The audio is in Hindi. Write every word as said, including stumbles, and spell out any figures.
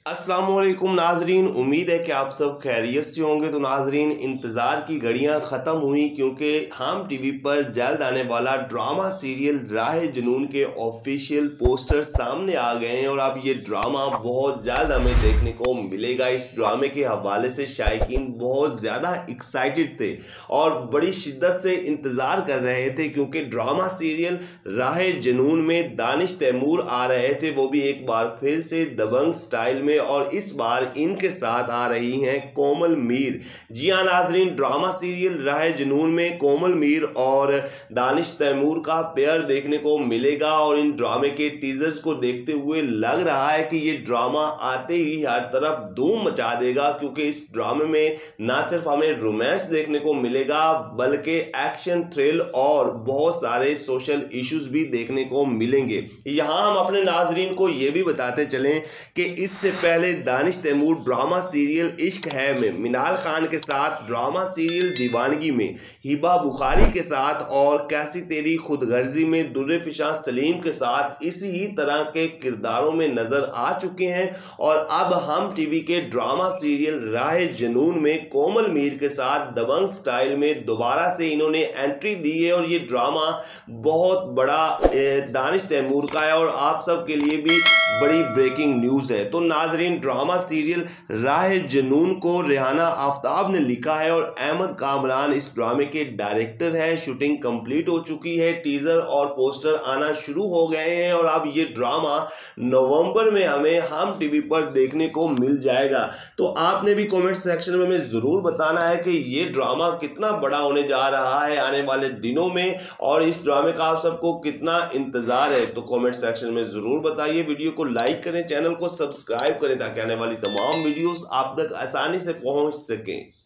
अस्सलामुअलैकुम नाजरीन, उम्मीद है कि आप सब खैरियत से होंगे। तो नाजरीन, इंतज़ार की घड़ियां ख़त्म हुई क्योंकि हम टीवी पर जल्द आने वाला ड्रामा सीरियल राह जुनून के ऑफिशियल पोस्टर सामने आ गए हैं और अब ये ड्रामा बहुत जल्द हमें देखने को मिलेगा। इस ड्रामे के हवाले से शायकीन बहुत ज़्यादा एक्साइटेड थे और बड़ी शिद्दत से इंतज़ार कर रहे थे क्योंकि ड्रामा सीरियल राह जुनून में दानिश तैमूर आ रहे थे, वो भी एक बार फिर से दबंग स्टाइल में, और इस बार इनके साथ आ रही हैं कोमल मीर। जी हाँ नाजरीन, ड्रामा सीरियल राह जुनून में कोमल मीर और दानिश तैमूर का पेयर देखने को मिलेगा और इन ड्रामे के टीजर्स को देखते हुए लग रहा है कि ये ड्रामा आते ही हर तरफ धूम मचा देगा क्योंकि इस ड्रामे में ना सिर्फ हमें रोमांस देखने को मिलेगा बल्कि एक्शन, थ्रिल और बहुत सारे सोशल इश्यूज भी देखने को मिलेंगे। यहाँ हम अपने नाजरीन को ये भी बताते चलें कि इससे पहले दानिश तैमूर ड्रामा सीरियल इश्क है में मिनाल खान के साथ, ड्रामा सीरियल दीवानगी में हिबा बुखारी के साथ और कैसी तेरी खुदगर्जी में दुर्रे फिशा सलीम के साथ इसी ही तरह के किरदारों में नजर आ चुके हैं। और अब हम टीवी के ड्रामा सीरियल राह जुनून में कोमल मीर के साथ दबंग स्टाइल में दोबारा से इन्होंने एंट्री दी है और ये ड्रामा बहुत बड़ा दानिश तैमूर का है और आप सब के लिए भी बड़ी ब्रेकिंग न्यूज़ है। तो नाजरीन, ड्रामा सीरियल राह जुनून को रेहाना आफ्ताब ने लिखा है और अहमद कामरान इस ड्रामे के डायरेक्टर हैं। शूटिंग कंप्लीट हो चुकी है, टीजर और पोस्टर आना शुरू हो गए हैं और अब ये ड्रामा नवंबर में हमें हम टीवी पर देखने को मिल जाएगा। तो आपने भी कमेंट सेक्शन में हमें ज़रूर बताना है कि ये ड्रामा कितना बड़ा होने जा रहा है आने वाले दिनों में और इस ड्रामे का आप सबको कितना इंतज़ार है। तो कमेंट सेक्शन में ज़रूर बताइए, वीडियो को लाइक करें, चैनल को सब्सक्राइब करें ताकि आने वाली तमाम वीडियोस आप तक आसानी से पहुंच सकें।